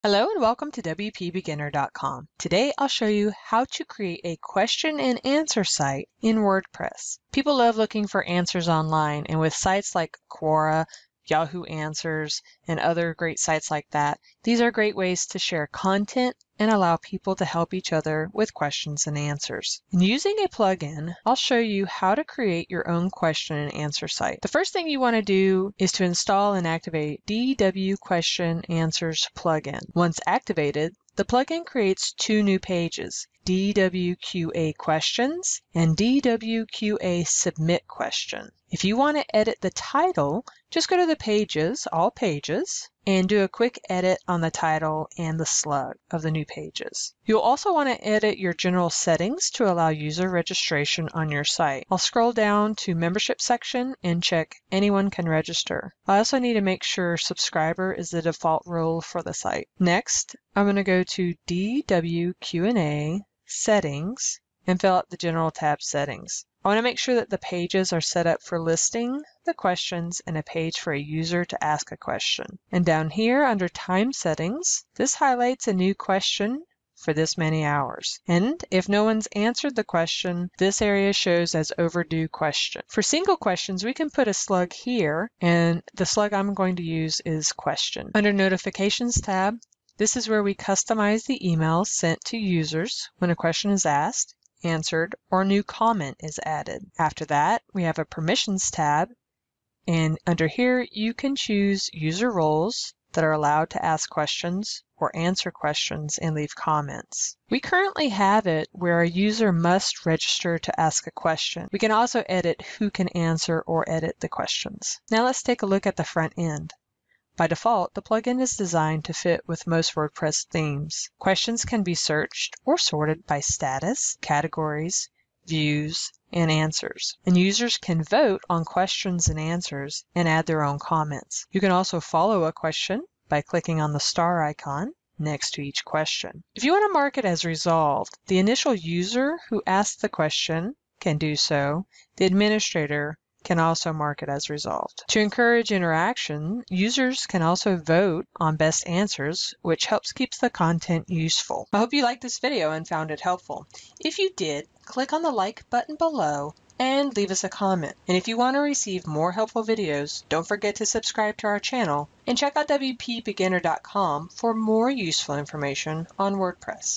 Hello and welcome to WPBeginner.com. Today I'll show you how to create a question and answer site in WordPress. People love looking for answers online, and with sites like Quora, Yahoo Answers, and other great sites like that, these are great ways to share content and allow people to help each other with questions and answers. And using a plugin, I'll show you how to create your own question and answer site. The first thing you want to do is to install and activate DW Question Answers plugin. Once activated, the plugin creates two new pages, DWQA Questions and DWQA Submit Question. If you want to edit the title, just go to the pages, all pages, and do a quick edit on the title and the slug of the new pages. You'll also want to edit your general settings to allow user registration on your site. I'll scroll down to membership section and check anyone can register. I also need to make sure subscriber is the default role for the site. Next, I'm going to go to DWQ&A settings and fill out the general tab settings. I want to make sure that the pages are set up for listing the questions and a page for a user to ask a question. And down here under time settings, this highlights a new question for this many hours. And if no one's answered the question, this area shows as overdue question. For single questions, we can put a slug here, and the slug I'm going to use is question. Under notifications tab, this is where we customize the emails sent to users when a question is asked, answered, or a new comment is added. After that, we have a permissions tab, and under here you can choose user roles that are allowed to ask questions or answer questions and leave comments. We currently have it where a user must register to ask a question. We can also edit who can answer or edit the questions. Now let's take a look at the front end. By default, the plugin is designed to fit with most WordPress themes. Questions can be searched or sorted by status, categories, views, and answers. And users can vote on questions and answers and add their own comments. You can also follow a question by clicking on the star icon next to each question. If you want to mark it as resolved, the initial user who asked the question can do so. The administrator can also mark it as resolved. To encourage interaction, users can also vote on best answers, which helps keep the content useful. I hope you liked this video and found it helpful. If you did, click on the like button below and leave us a comment. And if you want to receive more helpful videos, don't forget to subscribe to our channel and check out WPBeginner.com for more useful information on WordPress.